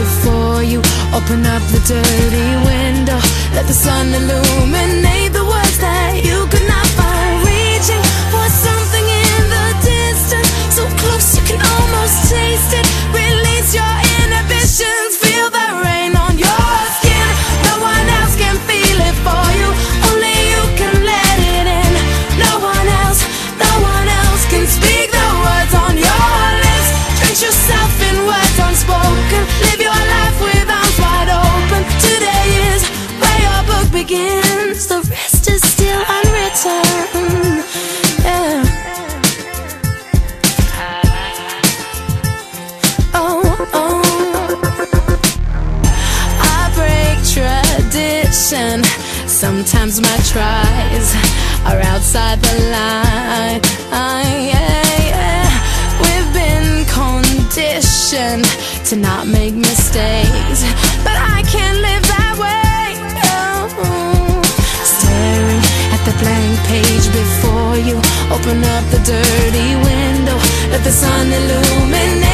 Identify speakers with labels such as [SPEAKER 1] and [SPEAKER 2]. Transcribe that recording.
[SPEAKER 1] before you. Open up the dirty window, let the sun illuminate the words that you could not find. Reaching for something in the distance, so close you can almost taste it. Release your inhibitions, feel the rain on your skin. No one else can feel it for you, only you can let it in. No one else can speak the words on your lips. Drench yourself in words unspoken, live your life with arms wide open. Today is where your book begins, the rest is still unwritten. Yeah. I break tradition. Sometimes my tries are outside the line. We've been conditioned to not make mistakes, but I can't live that way. Staring at the blank page before you. Open up the dirty window, let the sun illuminate